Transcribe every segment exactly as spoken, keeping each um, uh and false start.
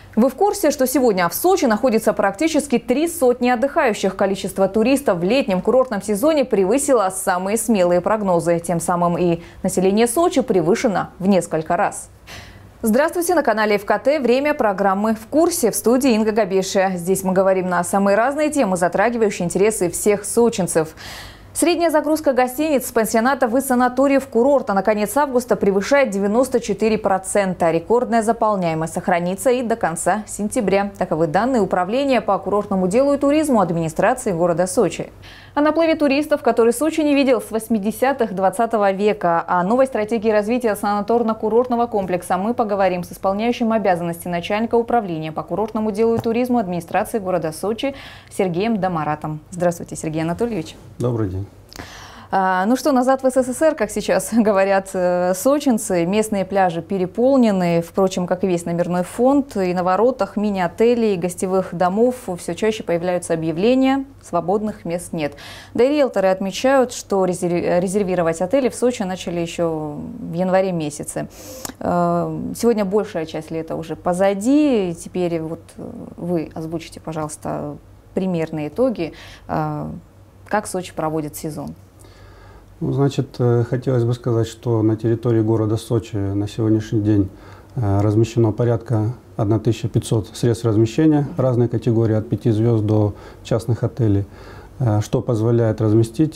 Вы в курсе, что сегодня в Сочи находится практически три сотни отдыхающих? Количество туристов в летнем курортном сезоне превысило самые смелые прогнозы. Тем самым и население Сочи превышено в несколько раз. Здравствуйте, на канале эф ка тэ. Время программы «В курсе». В студии Инга Габеша. Здесь мы говорим на самые разные темы, затрагивающие интересы всех сочинцев. Средняя загрузка гостиниц, пансионатов и санаториев курорта на конец августа превышает девяносто четыре процента. Рекордная заполняемость сохранится и до конца сентября. Таковы данные Управления по курортному делу и туризму администрации города Сочи. О наплыве туристов, который Сочи не видел с восьмидесятых двадцатого века, о новой стратегии развития санаторно-курортного комплекса мы поговорим с исполняющим обязанности начальника Управления по курортному делу и туризму администрации города Сочи Сергеем Домаратом. Здравствуйте, Сергей Анатольевич. Добрый день. Ну что, назад в эс эс эс эр, как сейчас говорят сочинцы, местные пляжи переполнены, впрочем, как и весь номерной фонд, и на воротах мини-отелей, гостевых домов все чаще появляются объявления, свободных мест нет. Да и риэлторы отмечают, что резервировать отели в Сочи начали еще в январе месяце. Сегодня большая часть лета уже позади, теперь вот вы озвучите, пожалуйста, примерные итоги, как Сочи проводит сезон. Ну, значит, хотелось бы сказать, что на территории города Сочи на сегодняшний день размещено порядка тысячи пятисот средств размещения разной категории, от пяти звезд до частных отелей, что позволяет разместить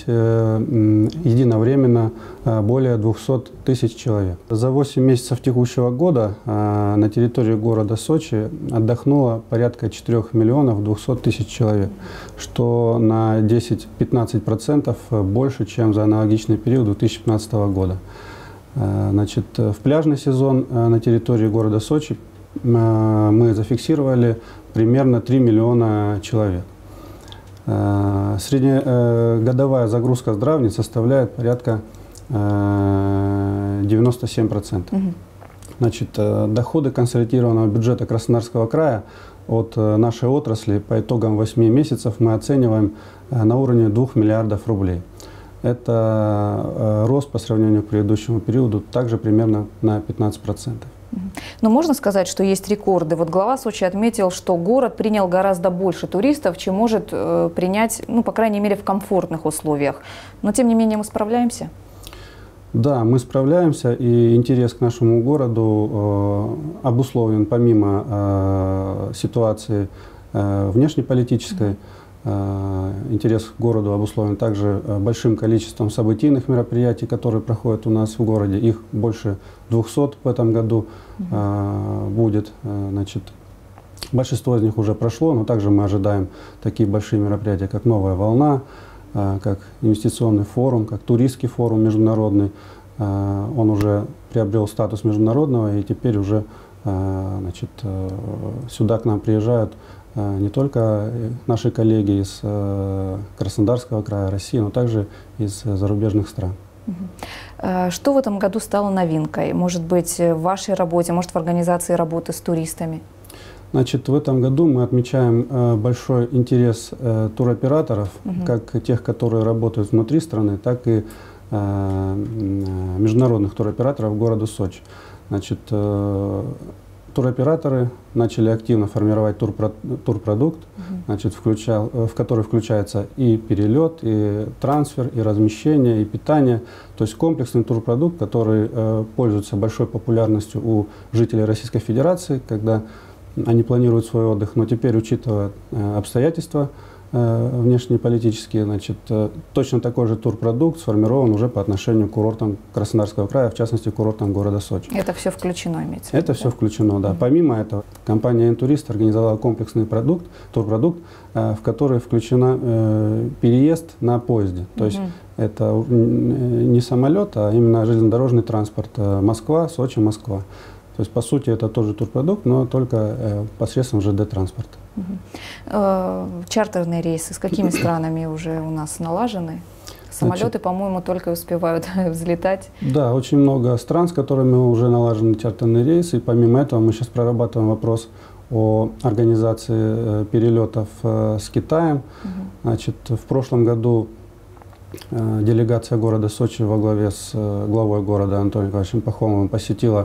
единовременно более двухсот тысяч человек. За восемь месяцев текущего года на территории города Сочи отдохнуло порядка четырёх миллионов двухсот тысяч человек, что на десять-пятнадцать процентов больше, чем за аналогичный период две тысячи пятнадцатого года. Значит, в пляжный сезон на территории города Сочи мы зафиксировали примерно три миллиона человек. Среднегодовая загрузка здравниц составляет порядка девяноста семи процентов. Угу. Значит, доходы консолидированного бюджета Краснодарского края от нашей отрасли по итогам восьми месяцев мы оцениваем на уровне двух миллиардов рублей. Это рост по сравнению к предыдущему периоду также примерно на пятнадцать процентов. Но можно сказать, что есть рекорды. Вот глава Сочи отметил, что город принял гораздо больше туристов, чем может э, принять, ну, по крайней мере, в комфортных условиях. Но, тем не менее, мы справляемся? Да, мы справляемся, и интерес к нашему городу э, обусловлен помимо э, ситуации э, внешнеполитической. Интерес к городу обусловлен также большим количеством событийных мероприятий, которые проходят у нас в городе. Их больше двухсот в этом году uh-huh. будет. Значит, большинство из них уже прошло, но также мы ожидаем такие большие мероприятия, как «Новая волна», как инвестиционный форум, как туристский форум международный. Он уже приобрел статус международного, и теперь уже значит, сюда к нам приезжают не только наши коллеги из Краснодарского края, России, но также из зарубежных стран. Что в этом году стало новинкой? Может быть, в вашей работе, может, в организации работы с туристами? Значит, в этом году мы отмечаем большой интерес туроператоров, угу. как тех, которые работают внутри страны, так и международных туроператоров города Сочи. Значит, туроператоры начали активно формировать турпродукт, uh-huh. значит, включал, в который включается и перелет, и трансфер, и размещение, и питание. То есть комплексный турпродукт, который э, пользуется большой популярностью у жителей Российской Федерации, когда они планируют свой отдых. Но теперь, учитывая э, обстоятельства э, внешнеполитические, значит, э, точно такой же турпродукт сформирован уже по отношению к курортам Краснодарского края, в частности, к курортам города Сочи. Это все включено, имеется в виду? Это да? все включено, да. Mm-hmm. Помимо этого, компания «Интурист» организовала комплексный продукт, турпродукт, э, в который включена э, переезд на поезде. То mm-hmm. есть это не самолет, а именно железнодорожный транспорт э, Москва, Сочи, Москва. То есть, по сути, это тоже турпродукт, но только э, посредством жэ дэ-транспорта. Угу. Э, чартерные рейсы с какими странами уже у нас налажены? Самолеты, по-моему, только успевают взлетать. Да, очень много стран, с которыми уже налажены чартерные рейсы. И помимо этого мы сейчас прорабатываем вопрос о организации э, перелетов э, с Китаем. Угу. Значит, в прошлом году э, делегация города Сочи во главе с э, главой города Антоном Николаевичем Пахомовым посетила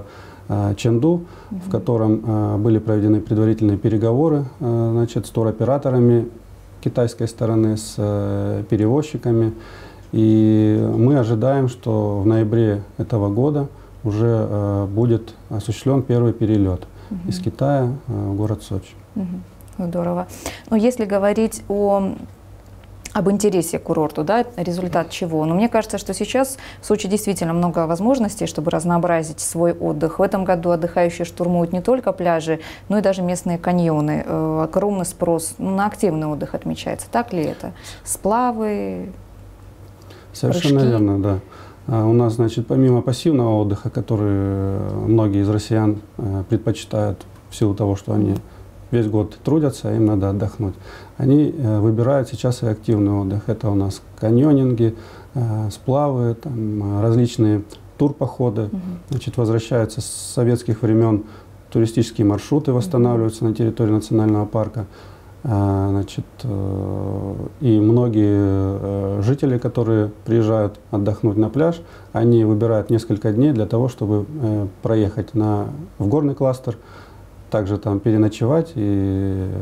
Чэнду, угу. в котором были проведены предварительные переговоры, значит, с туроператорами китайской стороны, с перевозчиками. И мы ожидаем, что в ноябре этого года уже будет осуществлен первый перелет угу. из Китая в город Сочи. Угу. Здорово. Но если говорить о об интересе к курорту, да, результат чего? Но мне кажется, что сейчас в Сочи действительно много возможностей, чтобы разнообразить свой отдых. В этом году отдыхающие штурмуют не только пляжи, но и даже местные каньоны. Огромный спрос на активный отдых отмечается. Так ли это? Сплавы, Совершенно прыжки? Верно, да. А у нас, значит, помимо пассивного отдыха, который многие из россиян предпочитают в силу того, что они весь год трудятся, им надо отдохнуть. Они э, выбирают сейчас и активный отдых. Это у нас каньонинги, э, сплавы, там, различные турпоходы. Угу. Значит, возвращаются с советских времен туристические маршруты, восстанавливаются угу. на территории национального парка. Э, значит, э, и многие э, жители, которые приезжают отдохнуть на пляж, они выбирают несколько дней для того, чтобы э, проехать на, в горный кластер, также там переночевать и э,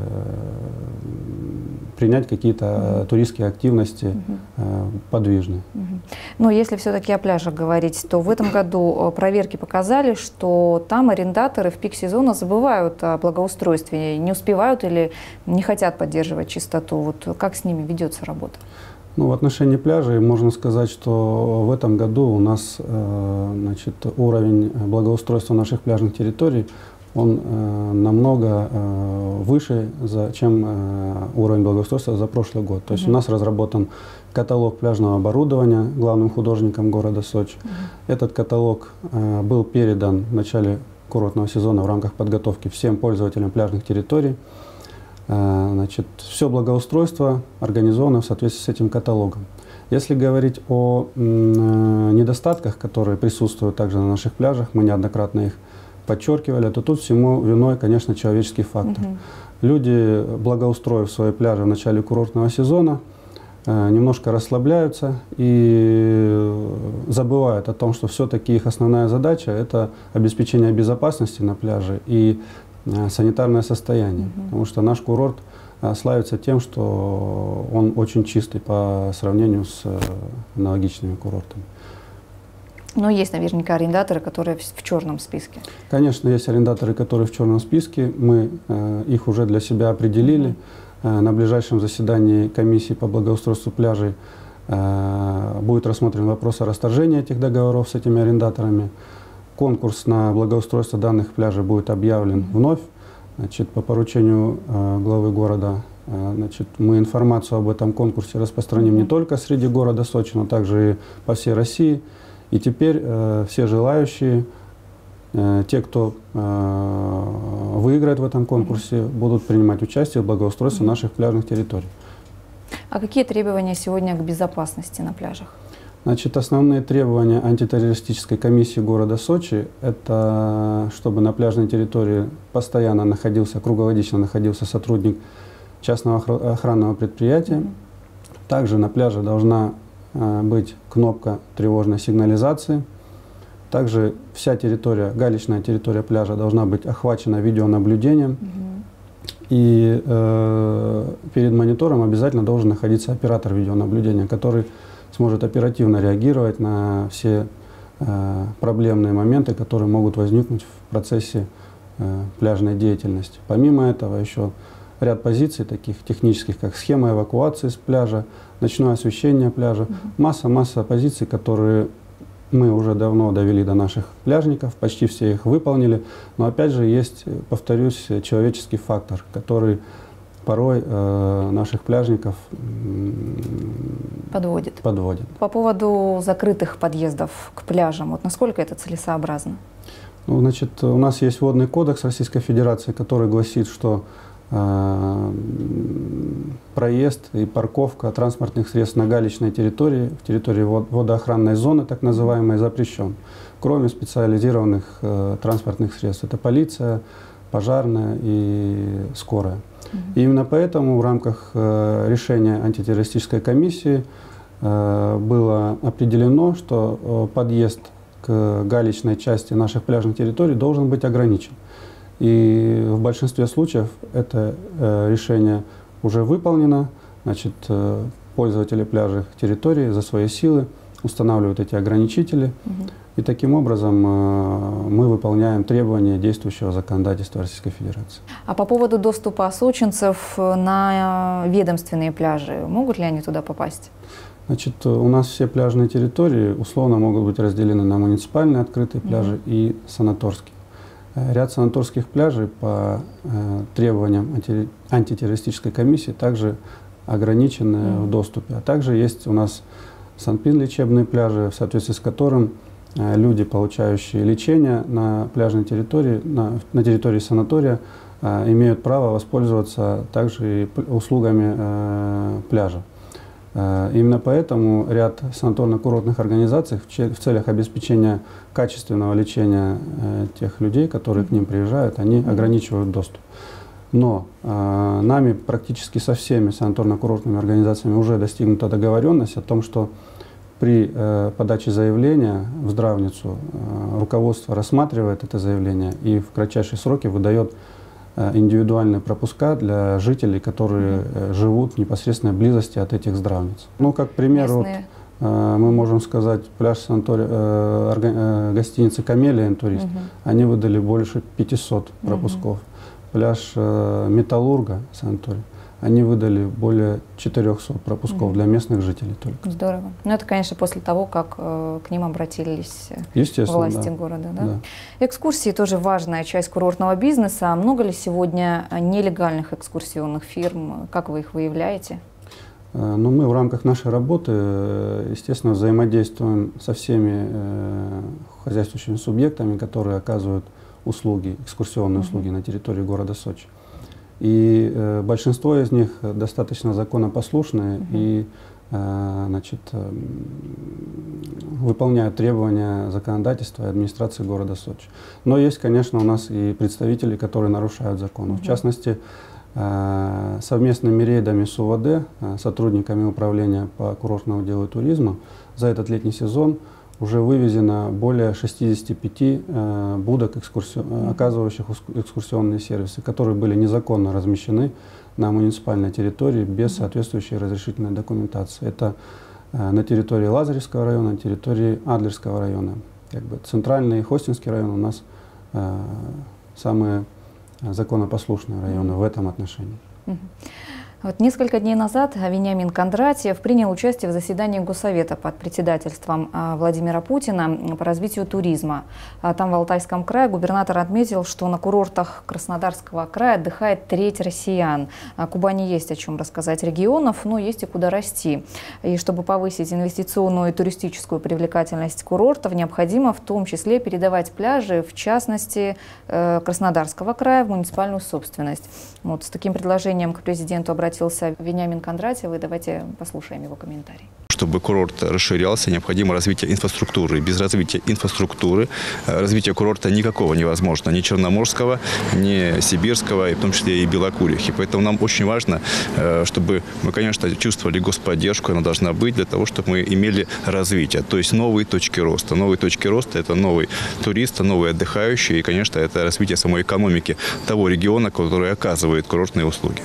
принять какие-то uh-huh. туристские активности uh-huh. э, подвижные. Uh-huh. Но если все-таки о пляжах говорить, то в этом году проверки показали, что там арендаторы в пик сезона забывают о благоустройстве, не успевают или не хотят поддерживать чистоту. Вот как с ними ведется работа? Ну, в отношении пляжей можно сказать, что в этом году у нас э, значит, уровень благоустройства наших пляжных территорий он э, намного э, выше, за, чем э, уровень благоустройства за прошлый год. То есть uh-huh. у нас разработан каталог пляжного оборудования главным художником города Сочи. Uh-huh. Этот каталог э, был передан в начале курортного сезона в рамках подготовки всем пользователям пляжных территорий. Э, значит, все благоустройство организовано в соответствии с этим каталогом. Если говорить о э, недостатках, которые присутствуют также на наших пляжах, мы неоднократно их подчеркивали, то тут всему виной, конечно, человеческий фактор. Uh-huh. Люди, благоустроив свои пляжи в начале курортного сезона, э, немножко расслабляются и забывают о том, что все-таки их основная задача – это обеспечение безопасности на пляже и э, санитарное состояние. Uh-huh. Потому что наш курорт э, славится тем, что он очень чистый по сравнению с э, аналогичными курортами. Но есть наверняка арендаторы, которые в черном списке. Конечно, есть арендаторы, которые в черном списке. Мы э, их уже для себя определили. Э, на ближайшем заседании комиссии по благоустройству пляжей э, будет рассмотрен вопрос о расторжении этих договоров с этими арендаторами. Конкурс на благоустройство данных пляжей будет объявлен mm-hmm. вновь. Значит, по поручению э, главы города э, значит, мы информацию об этом конкурсе распространим mm-hmm. не только среди города Сочи, но также и по всей России. И теперь э, все желающие, э, те, кто э, выиграет в этом конкурсе, mm-hmm. будут принимать участие в благоустройстве mm-hmm. наших пляжных территорий. А какие требования сегодня к безопасности на пляжах? Значит, основные требования антитеррористической комиссии города Сочи – это чтобы на пляжной территории постоянно находился, круглогодично находился сотрудник частного охранного предприятия. Mm-hmm. Также на пляже должна быть кнопка тревожной сигнализации. Также вся территория, галечная территория пляжа должна быть охвачена видеонаблюдением. Mm-hmm. И э, перед монитором обязательно должен находиться оператор видеонаблюдения, который сможет оперативно реагировать на все э, проблемные моменты, которые могут возникнуть в процессе э, пляжной деятельности. Помимо этого еще ряд позиций, таких технических, как схема эвакуации с пляжа, ночное освещение пляжа, масса-масса позиций, которые мы уже давно довели до наших пляжников, почти все их выполнили, но опять же есть, повторюсь, человеческий фактор, который порой э, наших пляжников подводит. подводит. По поводу закрытых подъездов к пляжам, вот насколько это целесообразно? Ну, значит, у нас есть водный кодекс Российской Федерации, который гласит, что проезд и парковка транспортных средств на галечной территории, в территории водоохранной зоны, так называемой, запрещен, кроме специализированных э, транспортных средств. Это полиция, пожарная и скорая. Mm-hmm. И именно поэтому в рамках э, решения антитеррористической комиссии э, было определено, что э, подъезд к к галечной части наших пляжных территорий должен быть ограничен. И в большинстве случаев это э, решение уже выполнено. Значит, э, пользователи пляжных территорий за свои силы устанавливают эти ограничители. Угу. И таким образом э, мы выполняем требования действующего законодательства Российской Федерации. А по поводу доступа сочинцев на ведомственные пляжи, могут ли они туда попасть? Значит, у нас все пляжные территории условно могут быть разделены на муниципальные открытые пляжи mm-hmm. и санаторские. Ряд санаторских пляжей по э, требованиям анти, антитеррористической комиссии также ограничены mm-hmm. в доступе. А также есть у нас санпин-лечебные пляжи, в соответствии с которым э, люди, получающие лечение на пляжной территории, на, на территории санатория, э, имеют право воспользоваться также и услугами э, пляжа. Именно поэтому ряд санаторно-курортных организаций в целях обеспечения качественного лечения тех людей, которые к ним приезжают, они ограничивают доступ. Но э, нами практически со всеми санаторно-курортными организациями уже достигнута договоренность о том, что при э, подаче заявления в здравницу э, руководство рассматривает это заявление и в кратчайшие сроки выдает индивидуальные пропуска для жителей, которые mm-hmm. живут в непосредственной близости от этих здравниц. Ну, как пример, вот, э, мы можем сказать, пляж санатория, э, э, гостиницы «Камелия Интурист», mm-hmm. они выдали больше пятисот пропусков. Mm-hmm. Пляж э, «Металлурга» санаторий, они выдали более четырёхсот пропусков mm-hmm. для местных жителей только. Здорово. Ну, это, конечно, после того, как э, к ним обратились власти да. города. Да? Да. Экскурсии тоже важная часть курортного бизнеса. Много ли сегодня нелегальных экскурсионных фирм? Как вы их выявляете? Э, ну, мы в рамках нашей работы, естественно, взаимодействуем со всеми э, хозяйствующими субъектами, которые оказывают услуги, экскурсионные mm-hmm. услуги на территории города Сочи. И э, большинство из них достаточно законопослушные uh-huh. и э, значит, э, выполняют требования законодательства и администрации города Сочи. Но есть, конечно, у нас и представители, которые нарушают закон. Uh-huh. В частности, э, совместными рейдами с УВД, э, сотрудниками управления по курортному делу и туризму, за этот летний сезон уже вывезено более шестидесяти пяти э, будок, экскурси... оказывающих экскурсионные сервисы, которые были незаконно размещены на муниципальной территории без соответствующей разрешительной документации. Это э, на территории Лазаревского района, на территории Адлерского района. Как бы центральный и Хостинский район у нас э, самые законопослушные районы в этом отношении. Вот несколько дней назад Вениамин Кондратьев принял участие в заседании Госсовета под председательством Владимира Путина по развитию туризма. Там, в Алтайском крае, губернатор отметил, что на курортах Краснодарского края отдыхает треть россиян. Кубани есть о чем рассказать регионов, но есть и куда расти. И чтобы повысить инвестиционную и туристическую привлекательность курортов, необходимо в том числе передавать пляжи, в частности, Краснодарского края, в муниципальную собственность. Вот с таким предложением к президенту обратился обратился Вениамин Кондратьев, и давайте послушаем его комментарий. Чтобы курорт расширялся, необходимо развитие инфраструктуры. Без развития инфраструктуры развитие курорта никакого невозможно. Ни черноморского, ни сибирского, и в том числе и белокурьих. И поэтому нам очень важно, чтобы мы, конечно, чувствовали господдержку, она должна быть для того, чтобы мы имели развитие. То есть новые точки роста. Новые точки роста – это новый турист, новые отдыхающие. И, конечно, это развитие самой экономики того региона, который оказывает курортные услуги.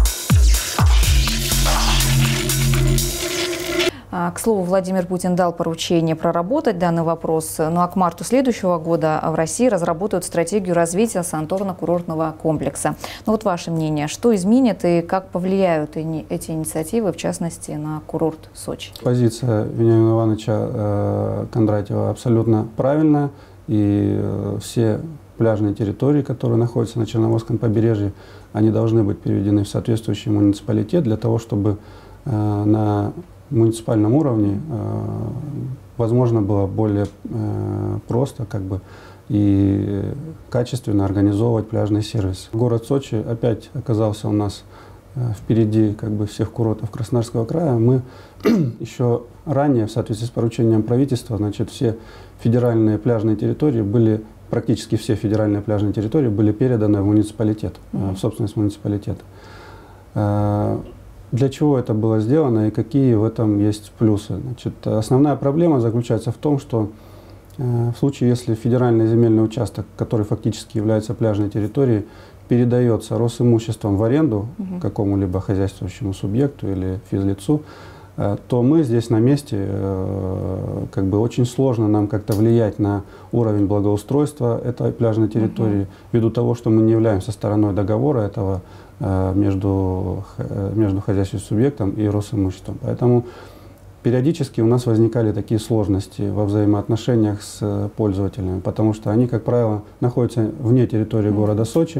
К слову, Владимир Путин дал поручение проработать данный вопрос. Ну а к марту следующего года в России разработают стратегию развития санаторно-курортного комплекса. Ну вот ваше мнение, что изменит и как повлияют эти инициативы, в частности, на курорт Сочи? Позиция Вениамина Ивановича Кондратьева абсолютно правильная. И все пляжные территории, которые находятся на Черноморском побережье, они должны быть переведены в соответствующий муниципалитет для того, чтобы на муниципальном уровне э, возможно было более э, просто как бы, и качественно организовывать пляжный сервис. Город Сочи опять оказался у нас э, впереди как бы, всех курортов Краснодарского края. Мы еще ранее, в соответствии с поручением правительства, значит, все федеральные пляжные территории были, практически все федеральные пляжные территории были переданы в муниципалитет, mm-hmm. э, в собственность муниципалитета. Э, Для чего это было сделано и какие в этом есть плюсы? Значит, основная проблема заключается в том, что В случае, если федеральный земельный участок, который фактически является пляжной территорией, передается Росимуществом в аренду угу. какому-либо хозяйствующему субъекту или физлицу, то мы здесь на месте, как бы очень сложно нам как-то влиять на уровень благоустройства этой пляжной территории, угу. ввиду того, что мы не являемся стороной договора этого между, между хозяйствующим субъектом и Росимуществом. Поэтому периодически у нас возникали такие сложности во взаимоотношениях с пользователями, потому что они, как правило, находятся вне территории города Сочи,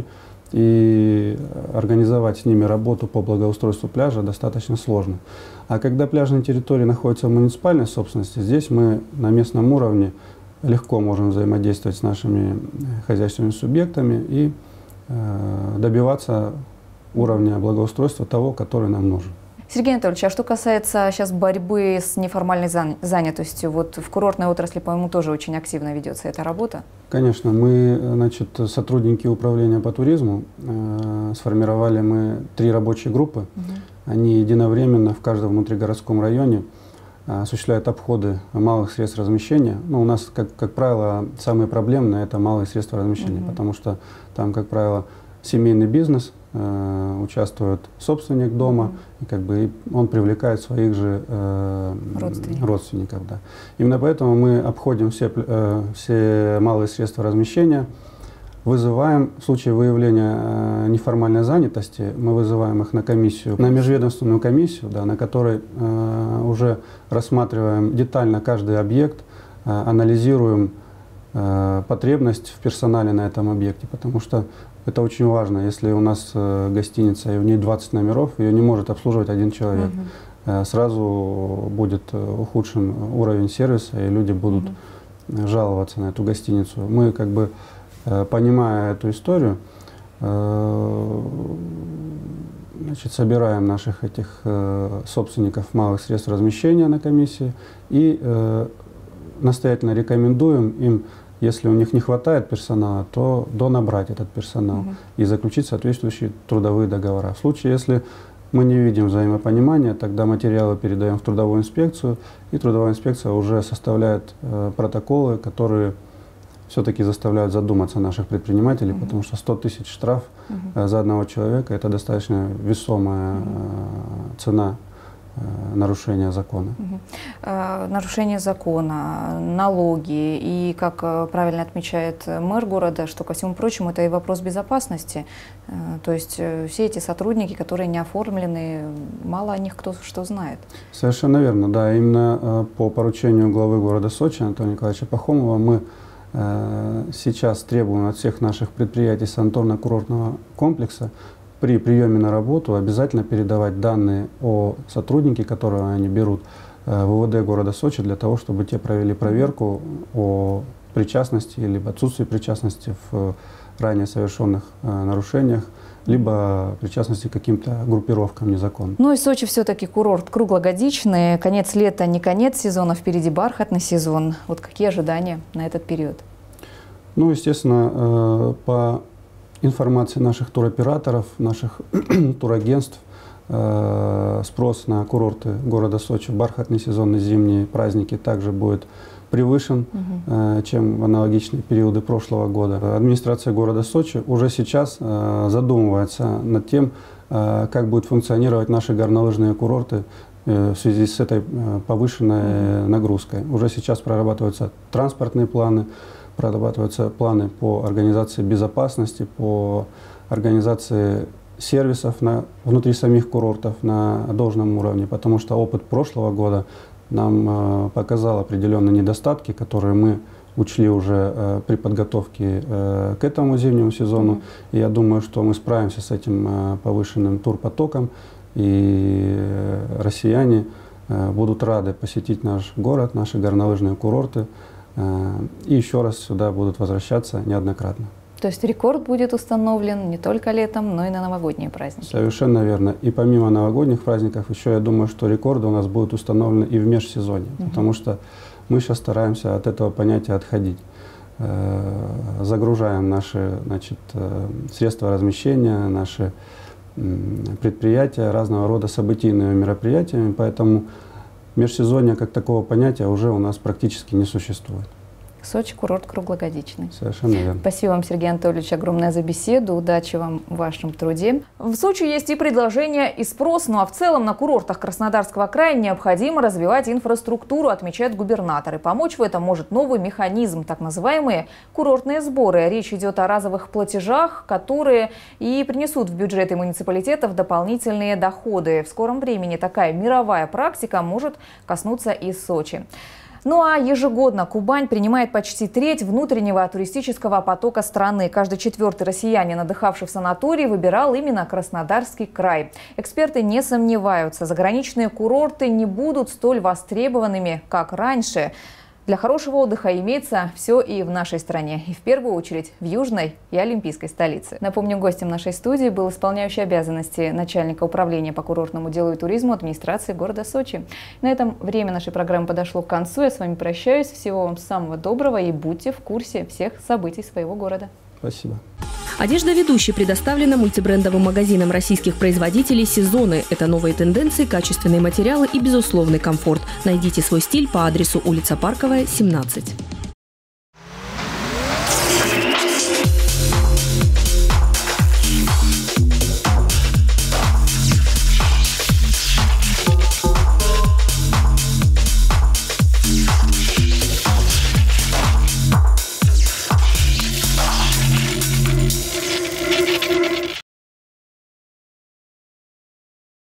и организовать с ними работу по благоустройству пляжа достаточно сложно. А когда пляжные территории находятся в муниципальной собственности, здесь мы на местном уровне легко можем взаимодействовать с нашими хозяйственными субъектами и э, добиваться уровня благоустройства того, который нам нужен. Сергей Анатольевич, а что касается сейчас борьбы с неформальной занятостью, вот в курортной отрасли, по-моему, тоже очень активно ведется эта работа? Конечно, мы, значит, сотрудники управления по туризму, э, сформировали мы три рабочие группы. Угу. Они единовременно в каждом внутригородском районе э, осуществляют обходы малых средств размещения. Ну, у нас, как, как правило, самые проблемные – это малые средства размещения, угу. потому что там, как правило, семейный бизнес, э, участвует собственник дома, mm-hmm. и как бы он привлекает своих же э, родственников. родственников да. Именно поэтому мы обходим все, э, все малые средства размещения, вызываем, в случае выявления э, неформальной занятости, мы вызываем их на комиссию, на межведомственную комиссию, да, на которой э, уже рассматриваем детально каждый объект, э, анализируем э, потребность в персонале на этом объекте, потому что это очень важно. Если у нас э, гостиница и в ней двадцать номеров, ее не может обслуживать один человек. Uh-huh. э, сразу будет ухудшен уровень сервиса, и люди будут uh-huh. жаловаться на эту гостиницу. Мы, как бы, э, понимая эту историю, э, значит, собираем наших этих э, собственников малых средств размещения на комиссии и э, настоятельно рекомендуем им, если у них не хватает персонала, то донабрать этот персонал угу. и заключить соответствующие трудовые договора. В случае, если мы не видим взаимопонимания, тогда материалы передаем в трудовую инспекцию, и трудовая инспекция уже составляет э, протоколы, которые все-таки заставляют задуматься наших предпринимателей, угу. потому что сто тысяч штраф угу. э, за одного человека – это достаточно весомая э, цена нарушение закона. Угу. А, нарушение закона, налоги и, как правильно отмечает мэр города, что, ко всему прочему, это и вопрос безопасности. А, то есть все эти сотрудники, которые не оформлены, мало о них кто что знает. Совершенно верно, да. Именно по поручению главы города Сочи Анатолия Николаевича Пахомова мы э, сейчас требуем от всех наших предприятий санаторно-курортного комплекса при приеме на работу обязательно передавать данные о сотруднике, которого они берут, в ВВД города Сочи, для того, чтобы те провели проверку о причастности либо отсутствии причастности в ранее совершенных нарушениях, либо причастности к каким-то группировкам незаконным. Ну и Сочи все-таки курорт круглогодичный, конец лета не конец сезона, впереди бархатный сезон. Вот какие ожидания на этот период? Ну, естественно, по информации наших туроператоров, наших турагентств, э, спрос на курорты города Сочи в бархатный сезонный зимние праздники также будет превышен, угу. э, чем в аналогичные периоды прошлого года. Администрация города Сочи уже сейчас э, задумывается над тем, э, как будут функционировать наши горнолыжные курорты э, в связи с этой э, повышенной угу. нагрузкой. Уже сейчас прорабатываются транспортные планы, прорабатываются планы по организации безопасности, по организации сервисов на, внутри самих курортов на должном уровне, потому что опыт прошлого года нам э, показал определенные недостатки, которые мы учли уже э, при подготовке э, к этому зимнему сезону. Mm-hmm. И я думаю, что мы справимся с этим э, повышенным турпотоком, и э, россияне э, будут рады посетить наш город, наши горнолыжные курорты, и еще раз сюда будут возвращаться неоднократно. То есть рекорд будет установлен не только летом, но и на новогодние праздники? Совершенно верно. И помимо новогодних праздников, еще я думаю, что рекорды у нас будут установлены и в межсезонье, угу. потому что мы сейчас стараемся от этого понятия отходить. Загружаем наши, значит, средства размещения, наши предприятия разного рода событийными мероприятиями, поэтому межсезонья как такого понятия уже у нас практически не существует. Сочи курорт круглогодичный. Совершенно верно. Спасибо вам, Сергей Анатольевич, огромное за беседу. Удачи вам в вашем труде. В Сочи есть и предложение, и спрос. Ну а в целом на курортах Краснодарского края необходимо развивать инфраструктуру, отмечает губернатор. И помочь в этом может новый механизм, так называемые курортные сборы. Речь идет о разовых платежах, которые и принесут в бюджеты муниципалитетов дополнительные доходы. В скором времени такая мировая практика может коснуться и Сочи. Ну а ежегодно Кубань принимает почти треть внутреннего туристического потока страны. Каждый четвертый россиянин, отдыхавший в санатории, выбирал именно Краснодарский край. Эксперты не сомневаются, заграничные курорты не будут столь востребованными, как раньше. Для хорошего отдыха имеется все и в нашей стране, и в первую очередь в южной и олимпийской столице. Напомню, гостем нашей студии был исполняющий обязанности начальника управления по курортному делу и туризму администрации города Сочи. На этом время нашей программы подошло к концу. Я с вами прощаюсь. Всего вам самого доброго и будьте в курсе всех событий своего города. Спасибо. Одежда ведущей предоставлена мультибрендовым магазином российских производителей «Сезоны». Это новые тенденции, качественные материалы и безусловный комфорт. Найдите свой стиль по адресу улица Парковая, семнадцать.